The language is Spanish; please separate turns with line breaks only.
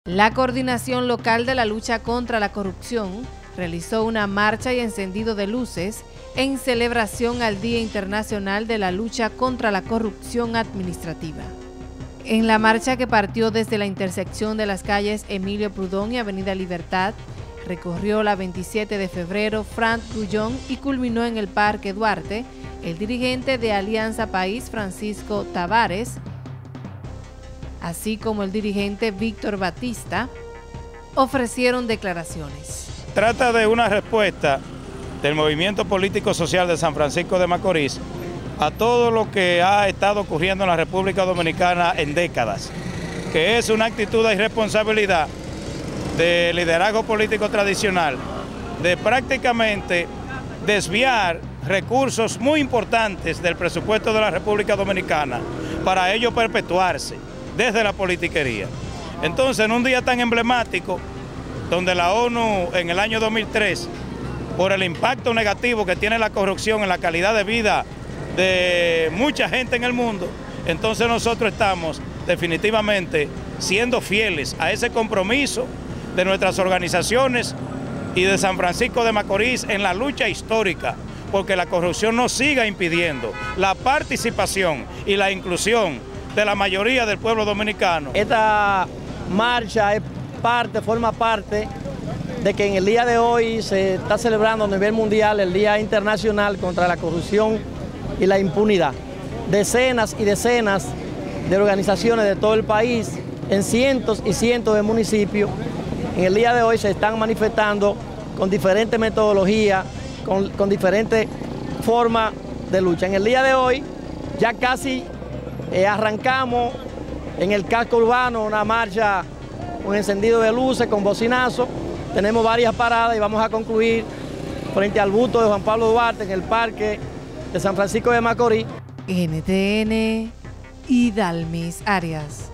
La Coordinación Local de la Lucha contra la Corrupción realizó una marcha y encendido de luces en celebración al Día Internacional de la Lucha contra la Corrupción Administrativa. En la marcha, que partió desde la intersección de las calles Emilio Prudón y Avenida Libertad, recorrió la 27 de febrero, Frank Gullón, y culminó en el Parque Duarte, el dirigente de Alianza País, Francisco Tavares, así como el dirigente Víctor Batista, ofrecieron declaraciones.
Trata de una respuesta del movimiento político social de San Francisco de Macorís a todo lo que ha estado ocurriendo en la República Dominicana en décadas, que es una actitud de irresponsabilidad de liderazgo político tradicional, de prácticamente desviar recursos muy importantes del presupuesto de la República Dominicana para ello perpetuarse desde la politiquería. Entonces, en un día tan emblemático, donde la ONU en el año 2003, por el impacto negativo que tiene la corrupción en la calidad de vida de mucha gente en el mundo, entonces nosotros estamos definitivamente siendo fieles a ese compromiso de nuestras organizaciones y de San Francisco de Macorís en la lucha histórica, porque la corrupción no siga impidiendo la participación y la inclusión de la mayoría del pueblo dominicano.
Esta marcha forma parte de que en el día de hoy se está celebrando a nivel mundial el Día Internacional contra la Corrupción y la Impunidad. Decenas y decenas de organizaciones de todo el país, en cientos y cientos de municipios, en el día de hoy se están manifestando con diferentes metodologías, con diferentes formas de lucha. En el día de hoy ya casi arrancamos en el casco urbano una marcha con encendido de luces, con bocinazo. Tenemos varias paradas y vamos a concluir frente al busto de Juan Pablo Duarte en el Parque de San Francisco de Macorís.
NTN, Idalmis Arias.